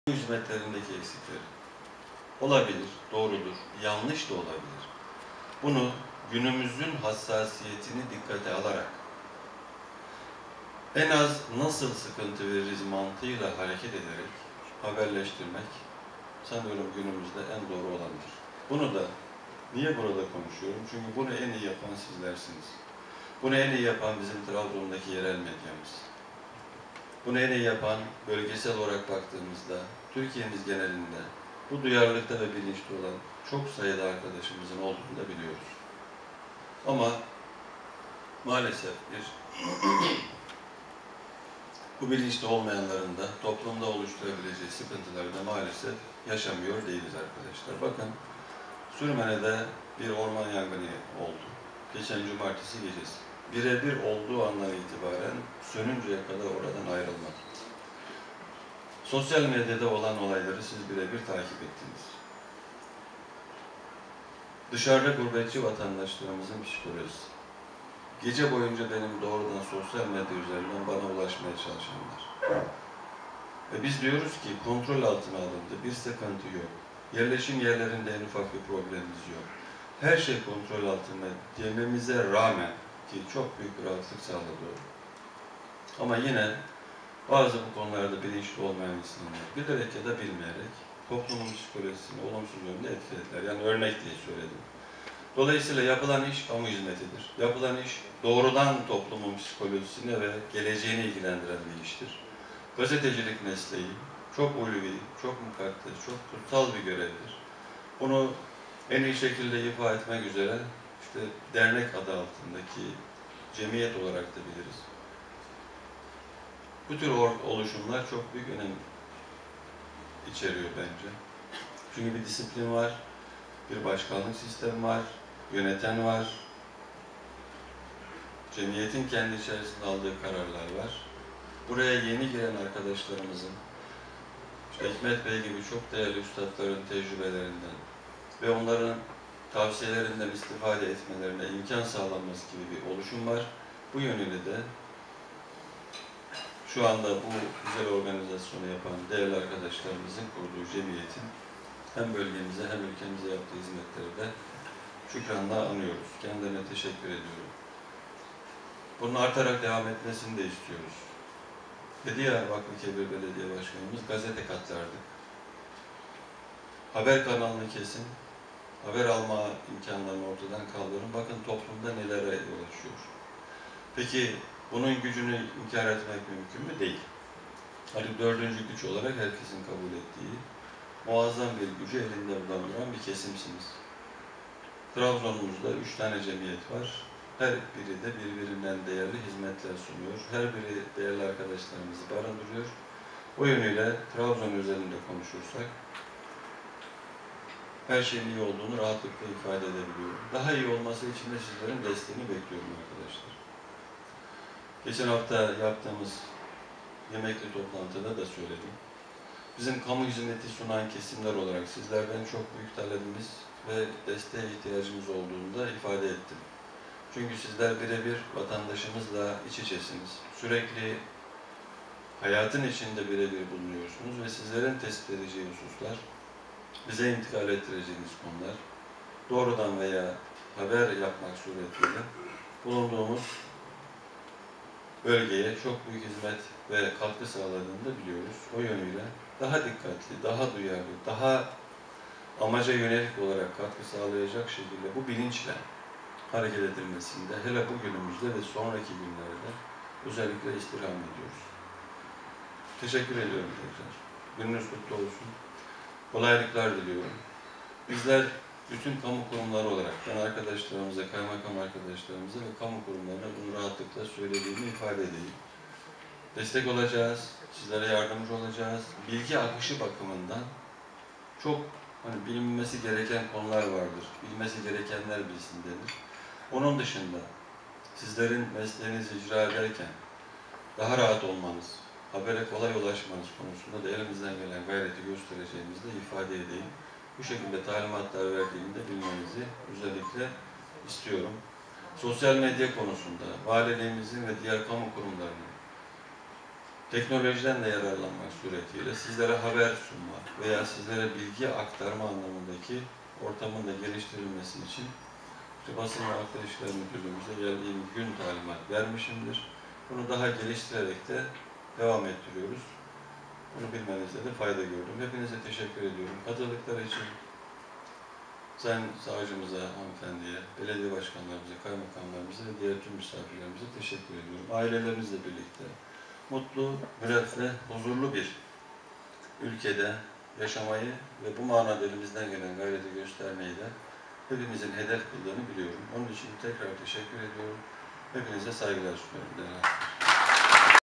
hizmetlerindeki eksikleri. Olabilir, doğrudur, yanlış da olabilir. Bunu günümüzün hassasiyetini dikkate alarak en az nasıl sıkıntı veririz mantığıyla hareket ederek haberleştirmek sanıyorum günümüzde en doğru olandır. Bunu da niye burada konuşuyorum? Çünkü bunu en iyi yapan sizlersiniz. Bunu en iyi yapan bizim Trabzon'daki yerel medyamız. Bunu en iyi yapan bölgesel olarak baktığımızda Türkiye'miz genelinde bu duyarlılıkta ve bilinçli olan çok sayıda arkadaşımızın olduğunu da biliyoruz. Ama maalesef bu bilinçli olmayanların da toplumda oluşturabileceği sıkıntıları da maalesef yaşamıyor değiliz arkadaşlar. Bakın Sürmene'de bir orman yangını oldu. Geçen cumartesi gecesi. Birebir olduğu andan itibaren sönünceye kadar oradan ayrılmadı. Sosyal medyada olan olayları siz birebir takip ettiniz. Dışarıda gurbetçi vatandaşlarımızın psikolojisi. Gece boyunca benim doğrudan sosyal medya üzerinden bana ulaşmaya çalışanlar. Ve biz diyoruz ki kontrol altına alındı, bir sıkıntı yok. Yerleşim yerlerinde en ufak bir problemimiz yok. Her şey kontrol altında dememize rağmen ki çok büyük bir rahatlık sağladı o. Ama yine bazı bu konularda bilinçli olmayan insanlar bilerek ya da bilmeyerek toplumun psikolojisini olumsuz yönde etkilediler. Yani örnek diye söyledim. Dolayısıyla yapılan iş kamu hizmetidir. Yapılan iş doğrudan toplumun psikolojisini ve geleceğini ilgilendiren bir iştir. Gazetecilik mesleği çok ulvi, çok mukaddes, çok kutsal bir görevdir. Bunu en iyi şekilde ifade etmek üzere işte dernek adı altındaki cemiyet olarak da biliriz. Bu tür oluşumlar çok büyük önem içeriyor bence. Çünkü bir disiplin var, bir başkanlık sistemi var, yöneten var, cemiyetin kendi içerisinde aldığı kararlar var. Buraya yeni giren arkadaşlarımızın, işte Hikmet Bey gibi çok değerli üstadların tecrübelerinden ve onların tavsiyelerinden istifade etmelerine imkan sağlanması gibi bir oluşum var. Bu yönüyle de şu anda bu güzel organizasyonu yapan değerli arkadaşlarımızın kurduğu cemiyetin hem bölgemize hem ülkemize yaptığı hizmetleri de şükranla anıyoruz. Kendilerine teşekkür ediyorum. Bunun artarak devam etmesini de istiyoruz. Dedi ya Vakfıkebir Belediye Başkanımız, gazete katlardık. Haber kanalını kesin, haber alma imkanlarını ortadan kaldırın. Bakın toplumda nelere yol açıyor. Peki bunun gücünü inkar etmek mümkün mü? Değil. Hani dördüncü güç olarak herkesin kabul ettiği muazzam bir gücü elinde bulunduran bir kesimsiniz. Trabzon'umuzda 3 tane cemiyet var. Her biri de birbirinden değerli hizmetler sunuyor. Her biri değerli arkadaşlarımızı barındırıyor. O yönüyle Trabzon özelinde konuşursak her şeyin iyi olduğunu rahatlıkla ifade edebiliyorum. Daha iyi olması için de sizlerin desteğini bekliyorum arkadaşlar. Geçen hafta yaptığımız yemekli toplantıda da söyledim. Bizim kamu hizmeti sunan kesimler olarak sizlerden çok büyük talebimiz ve desteğe ihtiyacımız olduğunu da ifade ettim. Çünkü sizler birebir vatandaşımızla iç içesiniz. Sürekli hayatın içinde birebir bulunuyorsunuz ve sizlerin tespit edeceği hususlar, bize intikal ettireceğiniz konular, doğrudan veya haber yapmak suretiyle bulunduğumuz bölgeye çok büyük hizmet ve katkı sağladığını da biliyoruz. O yönüyle daha dikkatli, daha duyarlı, daha amaca yönelik olarak katkı sağlayacak şekilde bu bilinçle hareket edilmesinde hele bugünümüzde ve sonraki günlerde özellikle istirham ediyoruz. Teşekkür ediyorum tekrar. Gününüz kutlu olsun. Kolaylıklar diliyorum. Bizler bütün kamu kurumları olarak ben arkadaşlarımıza, kaymakam arkadaşlarımıza ve kamu kurumlarına bunu rahatlıkla söylediğimi ifade edeyim. Destek olacağız, sizlere yardımcı olacağız. Bilgi akışı bakımından çok bilinmesi gereken konular vardır. Bilmesi gerekenler bilsin denir. Onun dışında sizlerin mesleğinizi icra ederken daha rahat olmanız, habere kolay ulaşmanız konusunda da elimizden gelen gayreti göstereceğimizi de ifade edeyim. Bu şekilde talimatlar verdiğimde bilmenizi özellikle istiyorum. Sosyal medya konusunda valiliğimizin ve diğer kamu kurumlarının teknolojiden de yararlanmak suretiyle sizlere haber sunmak veya sizlere bilgi aktarma anlamındaki ortamın da geliştirilmesi için Basın ve Halkla İlişkiler Müdürlüğümüze geldiğim gün talimat vermişimdir. Bunu daha geliştirerek de devam ettiriyoruz. Bunu bilmenizde de fayda gördüm. Hepinize teşekkür ediyorum. Katıldıkları için Sayın Savcımıza, hanımefendiye, belediye başkanlarımıza, kaymakamlarımıza ve diğer tüm misafirlerimize teşekkür ediyorum. Ailelerimizle birlikte mutlu, müreffeh, huzurlu bir ülkede yaşamayı ve bu manada elimizden gelen gayreti göstermeyi de hepimizin hedef kıldığını biliyorum. Onun için tekrar teşekkür ediyorum. Hepinize saygılar sunuyorum.